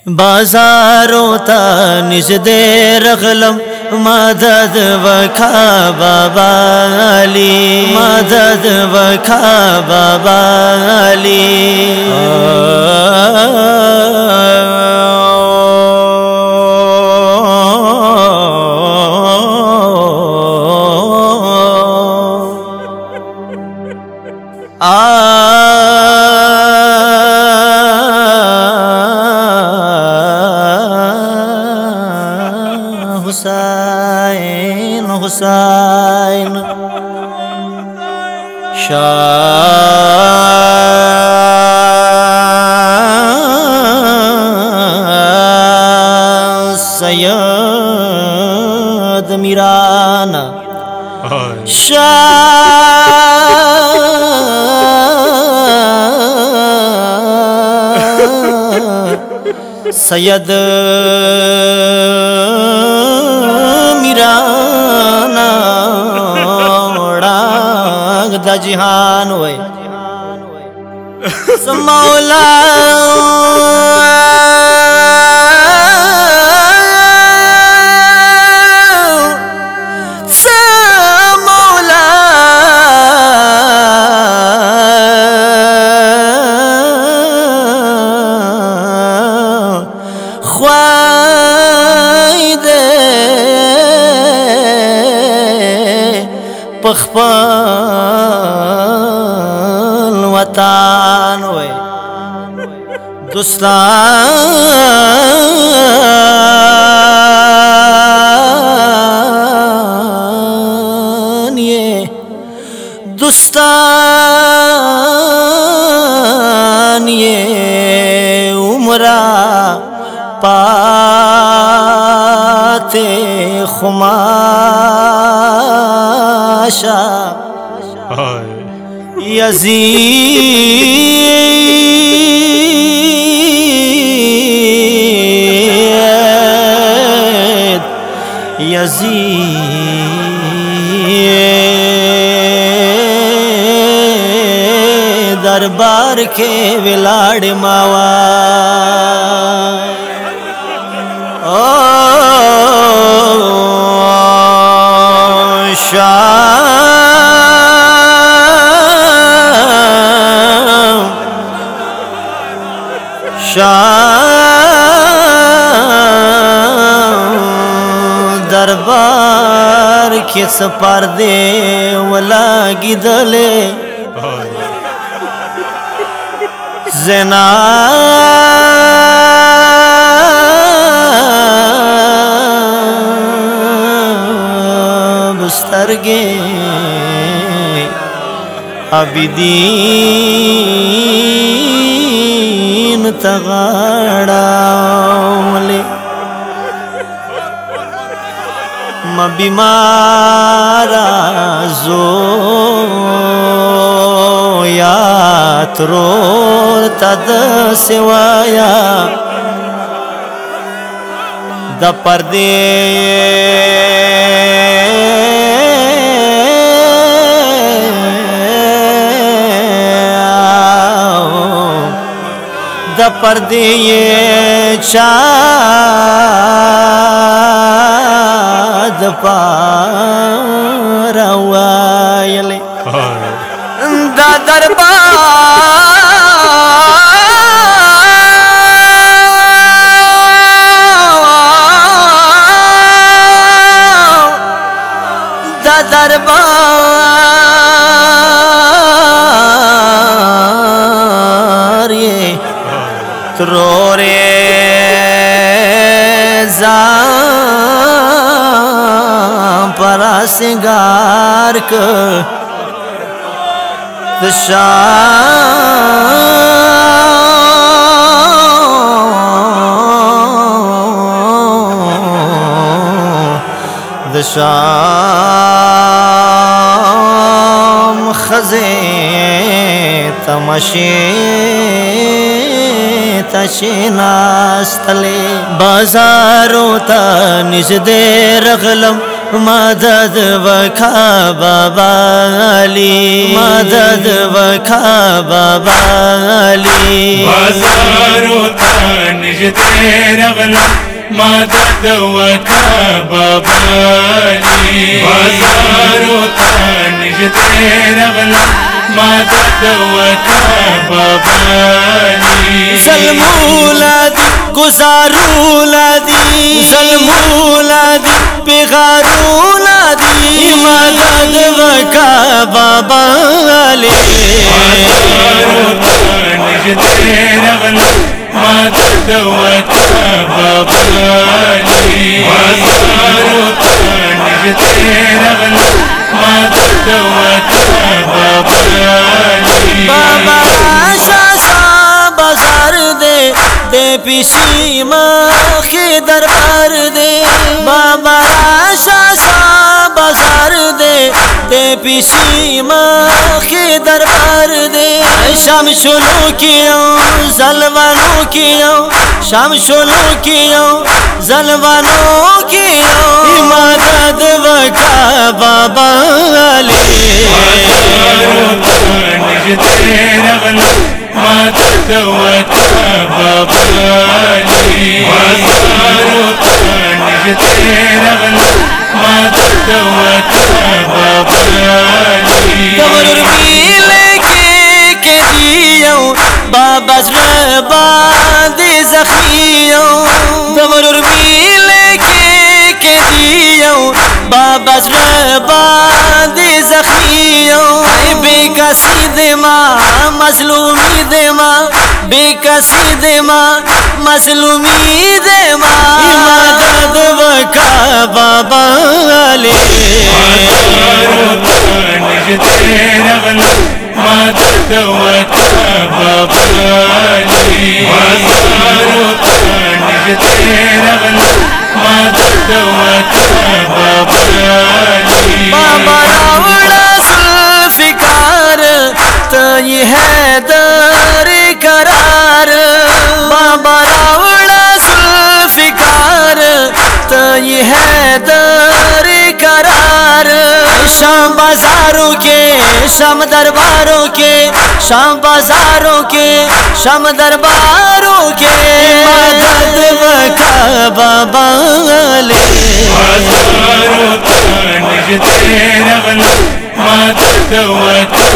बाजारों ता निजदे रगलम मदद वखा बाबाली मदद वखा बाबाली हुसैन हुसैन शाह सैयद मीराना सैयद मीराना डांग दा जिहान होए मौला पखपल वतन होए दुस्तान ये दुस्तान ये उमरा पाते खुमाशा यजीद यजीद दरबार के विलाड़ मावा दरबार के पर्दे वला गिदले ज़ैनब सरगे अबिदीन तगाड़ावले बीमारा जो यात्रो तद सेवाया द पर्दे द पर्दे ये चाँद पारवायले द दरबार ये त्रोरे जाम परा सिंगार के दशाम खजे तमशे तशनास्तले बाजारों ता निजदे रगलम मदद वखा बाबाली मदद वखा बाबाली बाजारो तानिज तेरा गला मदद वखा बाबाली बाजारो तानिज तेरा गला मदद वखा बाबाली सलमूलादी गुजारूलादी सलमूलादी बेगारूलादी मदद वखा बाबाली बाजारो तानिज तेरा गला मदद वखा बाबाली बाजारो तानिज तेरा गला मदद वखा बाबाली बाबा शासा बाजार दे दे पिसी माखी दरबार दे बाबा शासा बाजार दे दे पिसी माखी दरबार दे शाम शुरू किया जलवानों किया शाम शुरू किया जलवानों किया मदद वखा बाबाली तेरा गला मदद वखा बाबाली बाजारो तानिज तेरा गला मदद वखा बाबाली कमर मिले के दियो बाबा बांधे जख्मियों कमर मिले के दियो बाबा बांधे जख्मियों बेकसी दे माँ मजलूमी दे माँ बेकसी दे माँ मजलूमी दे माँ मदद वखा बाबाली बाजारो तानिज तेरा गला मदद वखा बाबाली बाजारो तानिज तेरा गला मदद वखा बाबाली बाबा रावड़ा जुल्फिकार तो ये है दर करार बाबा रावड़ा जुल्फिकार तो ये है दर करार शाम बाजारों के शाम दरबारों के शाम बाजारों के शाम दरबारों के मदद वखा बाबाली बाजारो तानिज तेरा गला मदद वखा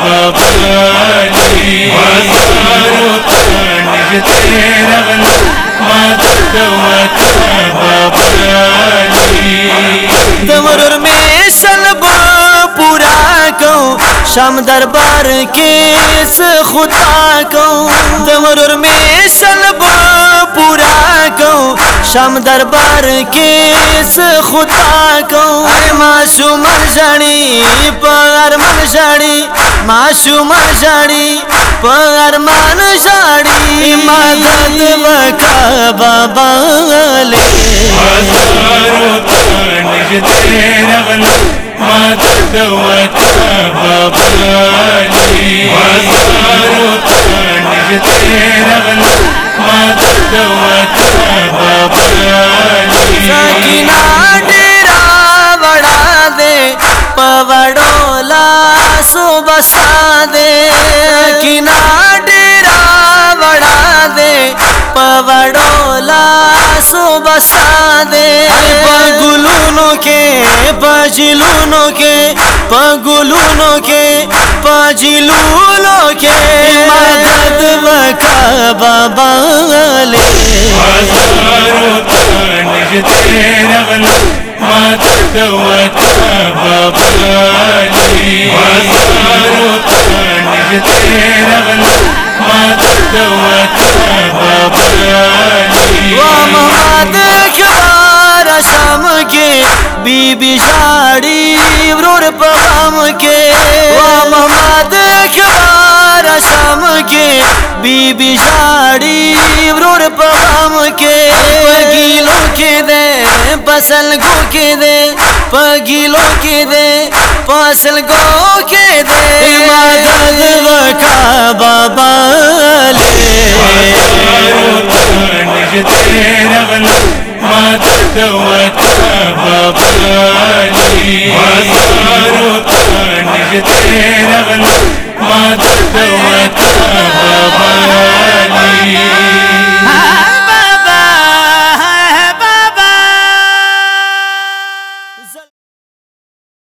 बाबाली बाजारो तानिज तेरा गला मदद वखा बाबाली दमरुर में सलब पूरा को शाम दरबार के खुदा को दमरुर में सलब पूरा को शाम दरबार के खुदा को मासूम जानी पर मन जानी मासूम जानी पर मन जानी मदद वखा बाबाली बाजारो तानिज तेरा गला मदद वखा बाबाली बाजारो तानिज तेरा गला मदद वखा बाबाली सकीना डेरा बड़ा दे पवड़ोला सुबसा दे सकीना डेरा बड़ा दे पवड़ोला सुबसा दे पगुलूनों के पजिलूनों के पगुलूनों के पजिलूनों के मदद वखा बाबाली बाजारो तानिज तेरा गला मदद वखा बाबाली बाजारो तानिज तेरा गला मदद वखा बाबाली मोहम्मद खबार शाम के बीबी झाड़ी रोड पवाम के मोहम्मद खबार शाम के बीबी झाड़ी रोड पवाम के पगीलों के दे फसल गो के दे पगीलों के दे फसल गो के दे मदद वखा बाबाली तेरा गला मदद دواتا بابالي بازارو تا نجتے رغلا ما دواتا